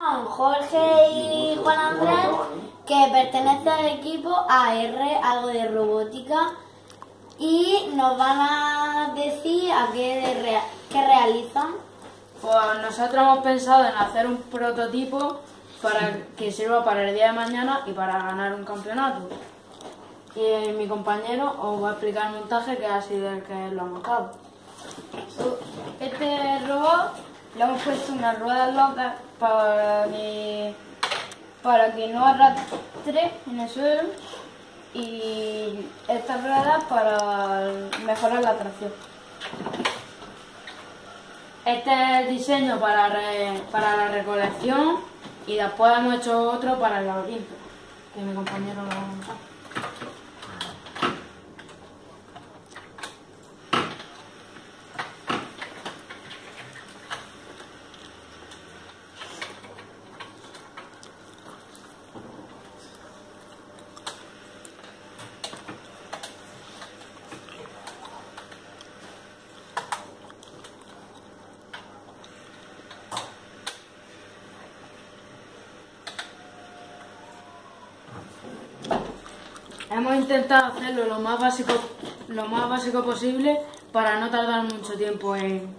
son Jorge y Juan Andrés, que pertenecen al equipo AR, algo de robótica, y nos van a decir a qué realizan. Pues nosotros hemos pensado en hacer un prototipo para que sirva para el día de mañana y para ganar un campeonato. Y mi compañero os va a explicar el montaje, que ha sido el que lo ha montado. Este robot le hemos puesto unas ruedas locas para que no arrastre en el suelo, y estas ruedas para mejorar la tracción. Este es el diseño para la recolección, y después hemos hecho otro para el laberinto, que mi compañero lo va a montar. Hemos intentado hacerlo lo más básico posible para no tardar mucho tiempo en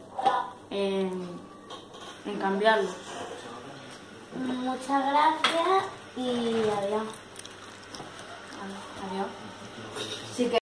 cambiarlo. Muchas gracias y adiós. Adiós.